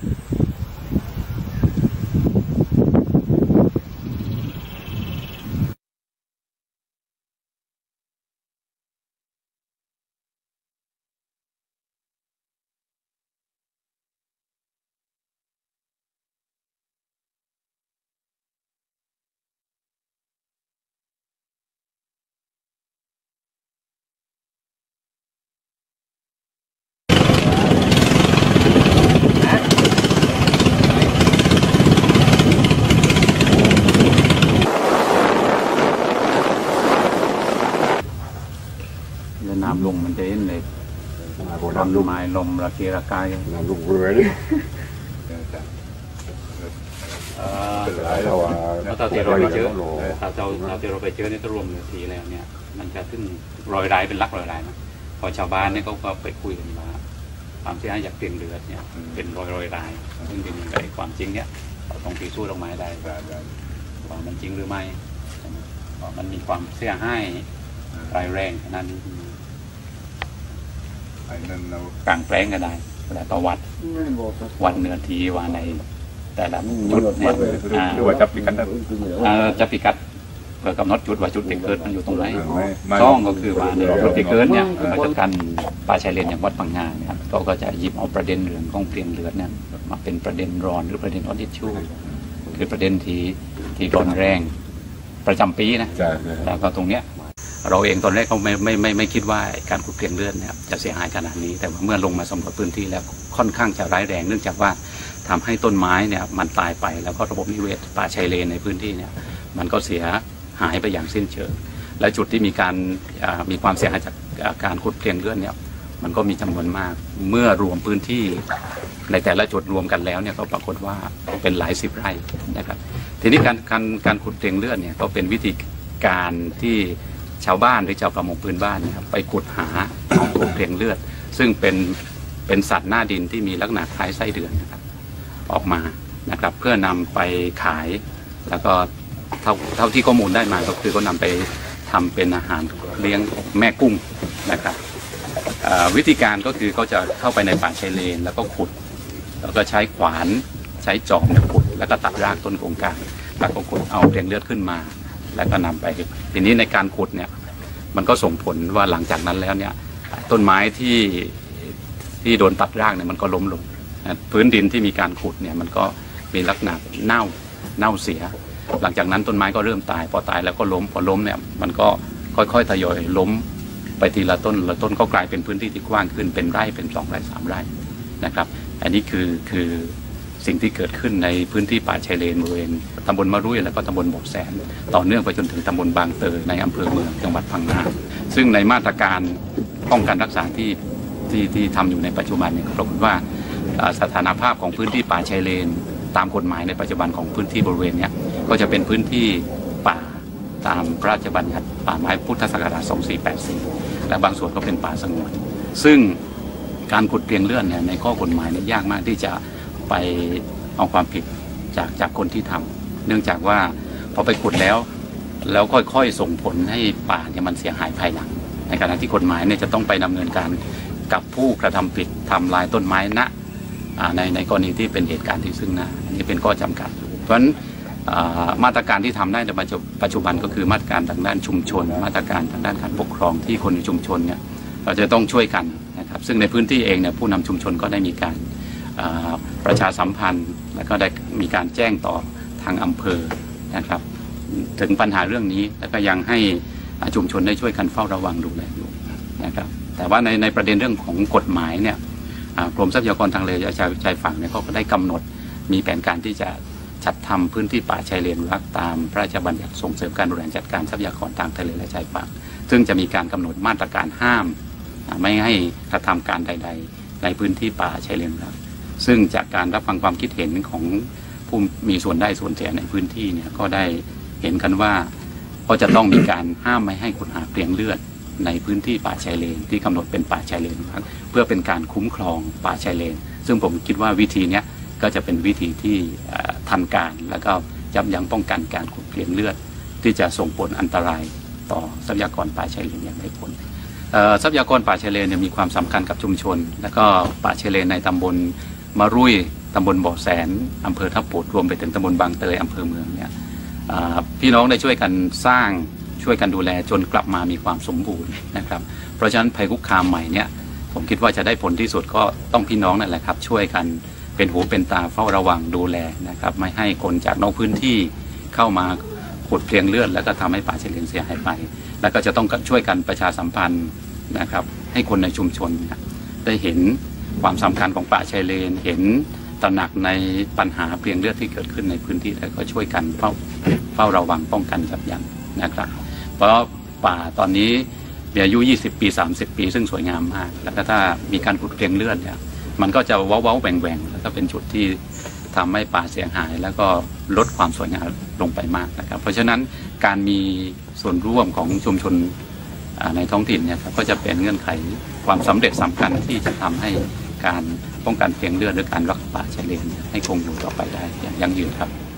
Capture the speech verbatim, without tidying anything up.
น้ำลงมันจะเห็นเลยต้นไม้ลมระเกะระกายน้ำลงเรือดิเราตอนที่เราไปเจอเราเราเราที่เราไปเจอในตะรวมเรือสีแล้วเนี่ยมันจะขึ้นรอยรายเป็นลักรอยรายนะพอชาวบ้านเนี่ยเขาก็ไปคุยกันว่าความเสียหายจากเปลี่ยนเรือเนี่ยเป็นรอยรอยรายซึ่งเป็นในความจริงเนี่ยเราต้องพิสูจน์ออกมาได้ว่ามันจริงหรือไม่ว่ามันมีความเสียหายรายแรงขนาดนี้กลางแปลงก็ได้แต่ต่อวัดวัดเนื้อทีว่าในแต่ละจุดเนี่ยหรือว่าจะปิกัดจะปิกัดเพื่อกำหนดจุดว่าจุดที่เกิดมันอยู่ตรงไหนช่องก็คือว่าในจุดที่เกิดเนี่ยมาจากการป่าชายเลนอย่างวัดปังงาเนี่ยก็ก็จะหยิบเอาประเด็นเรื่องของเปลี่ยนเลือดเนี่ยมาเป็นประเด็นร้อนหรือประเด็นออดิชูคือประเด็นที่ที่ร้อนแรงประจำปีนะแล้วก็ตรงเนี้ยเราเองตอนแรกเขาไม่ไม่ไม่ไม่คิดว่าการขุดเกลียงเลือดเนี่ยจะเสียหายขนาดนี้แต่เมื่อลงมาสำรวจพื้นที่แล้วค่อนข้างจะร้ายแรงเนื่องจากว่าทำให้ต้นไม้เนี่ยมันตายไปแล้วก็ระบบนิเวศป่าชายเลนในพื้นที่เนี่ยมันก็เสียหายไปอย่างสิ้นเชิงและจุดที่มีการมีความเสียหายจากการขุดเกลียงเลือดเนี่ยมันก็มีจำนวนมากเมื่อรวมพื้นที่ในแต่ละจุดรวมกันแล้วเนี่ยก็ปรากฏว่าเป็นหลายสิบไร่นะครับทีนี้การการการขุดเกลียงเลือดเนี่ยก็เป็นวิธีการที่ชาวบ้านหรือชาวประมงพื้นบ้านนะครับไปขุดหาเอาตัวเกลียงเลือดซึ่งเป็นเป็นสัตว์หน้าดินที่มีลักษณะคล้ายไส้เดือนนะครับออกมานะครับเพื่อนำไปขายแล้วก็เท่าเท่าที่ข้อมูลได้มาก็คือเขานำไปทำเป็นอาหารเลี้ยงแม่กุ้งนะครับวิธีการก็คือเขาจะเข้าไปในป่าชายเลนแล้วก็ขุดแล้วก็ใช้ขวานใช้จอบขุดแล้วก็ตัดรากต้นโกงกลางแล้วก็ขุดเอาเกลียงเลือดขึ้นมาแล้วก็นำไปทีนี้ในการขุดเนี่ยมันก็ส่งผลว่าหลังจากนั้นแล้วเนี่ยต้นไม้ที่ที่โดนตัดรากเนี่ยมันก็ล้มลงพื้นดินที่มีการขุดเนี่ยมันก็มีลักษณะเน่าเน่าเสียหลังจากนั้นต้นไม้ก็เริ่มตายพอตายแล้วก็ล้มพอล้มเนี่ยมันก็ค่อยๆทยอยล้มไปทีละต้นละต้นก็กลายเป็นพื้นที่ที่กว้างขึ้นเป็นไร่เป็นสองไร่สามไร่นะครับอันนี้คือคือสิ่งที่เกิดขึ้นในพื้นที่ป่าชายเลนบริเวณตำบลมะรุ่ยและก็ตำบลบ่อแสนต่อเนื่องไปจนถึงตำบลบางเตยในอำเภอเมืองจังหวัดพังงาซึ่งในมาตรการป้องกันรักษาที่ที่ที่ทำอยู่ในปัจจุบันเนี่ยปรากฏว่าสถานภาพของพื้นที่ป่าชายเลนตามกฎหมายในปัจจุบันของพื้นที่บริเวณนี้ก็จะเป็นพื้นที่ป่าตามพระราชบัญญัติป่าไม้พุทธศักราชสองสี่แปดสี่และบางส่วนก็เป็นป่าสงวนซึ่งการขุดเกลียงเลือดเนี่ยในข้อกฎหมายเนี่ยยากมากที่จะไปเอาความผิดจากจากคนที่ทำเนื่องจากว่าพอไปขุดแล้วแล้วค่อยๆส่งผลให้ป่าเนี่ยมันเสียหายภายหลังในขณะที่กฎหมายเนี่ยจะต้องไปดำเนินการกับผู้กระทำผิดทำลายต้นไม้ณในในกรณีที่เป็นเหตุการณ์ที่ซึ่งหน้าอันนี้เป็นข้อจำกัดเพราะฉะนั้นมาตรการที่ทำได้ในปัจจุบันก็คือมาตรการทางด้านชุมชนมาตรการทางด้านการปกครองที่คนในชุมชนเนี่ยเราจะต้องช่วยกันนะครับซึ่งในพื้นที่เองเนี่ยผู้นำชุมชนก็ได้มีการประชาสัมพันธ์แล้วก็ได้มีการแจ้งต่อทางอำเภอนะครับถึงปัญหาเรื่องนี้แล้วก็ยังให้ชุมชนได้ช่วยกันเฝ้าระวังดูแลอยู่นะครับแต่ว่าในในประเด็นเรื่องของกฎหมายเนี่ยกรมทรัพยากรทางทะเลชายชายฝั่งเนี่ยเขาก็ได้กำหนดมีแผนการที่จะจัดทำพื้นที่ป่าชายเลนรักตามพระราชบัญญัติส่งเสริมการบริหารจัดการทรัพยากรทางทะเลและชายฝั่งซึ่งจะมีการกำหนดมาตรการห้ามไม่ให้กระทำการใดๆในพื้นที่ป่าชายเลนรักซึ่งจากการรับฟังความคิดเห็นของผู้มีส่วนได้ส่วนเสียในพื้นที่เนี่ยก็ได้เห็นกันว่าก็จะต้องมีการห้ามไม่ให้ขุดหาเกลียงเลือดในพื้นที่ป่าชายเลนที่กำหนดเป็นป่าชายเลนครับเพื่อเป็นการคุ้มครองป่าชายเลนซึ่งผมคิดว่าวิธีนี้ก็จะเป็นวิธีที่ทันการแล้วก็ยับยั้งป้องกันการขุดเกลียงเลือดที่จะส่งผลอันตรายต่อทรัพยากรป่าชายเลนอย่างไรผลทรัพยากรป่าชายเลนมีความสำคัญกับชุมชนและก็ป่าชายเลนในตำบลมะรุ่ยตำบลบ่อแสนอำเภอทับปุดรวมไปถึงตำบลบางเตยอำเภอเมืองเนี่ยพี่น้องได้ช่วยกันสร้างช่วยกันดูแลจนกลับมามีความสมบูรณ์นะครับเพราะฉะนั้นภัยคุกคามใหม่เนี่ยผมคิดว่าจะได้ผลที่สุดก็ต้องพี่น้องนั่นแหละครับช่วยกันเป็นหูเป็นตาเฝ้าระวังดูแลนะครับไม่ให้คนจากนอกพื้นที่เข้ามาขุดเพลียงเลือดแล้วก็ทำให้ป่าชายเลนเสียหายไปแล้วก็จะต้องช่วยกันประชาสัมพันธ์นะครับให้คนในชุมชนได้เห็นความสำคัญของป่าชายเลนเห็นตระหนักในปัญหาเพลียงเลือดที่เกิดขึ้นในพื้นที่แล้วก็ช่วยกันเฝ้าเฝ้าระวังป้องกันยับยั้งนะครับเพราะป่าตอนนี้มีอายุยี่สิบปีสามสิบปีซึ่งสวยงามมากแล้วก็ถ้ามีการขุดเพลียงเลือดเนี่ยมันก็จะเว้าเว้าแหว่งแหว่งแล้วก็เป็นจุดที่ทำให้ป่าเสียหายแล้วก็ลดความสวยงามลงไปมากนะครับเพราะฉะนั้นการมีส่วนร่วมของชุมชนในท้องถิ่นเนี่ยก็จะเป็นเงื่อนไขความสำเร็จสำคัญที่จะทำให้การป้องกันเพลียงเลือดหรือการรักษาป่าชายเลนให้คงอยู่ต่อไปได้อย่างยั่งยืนครับ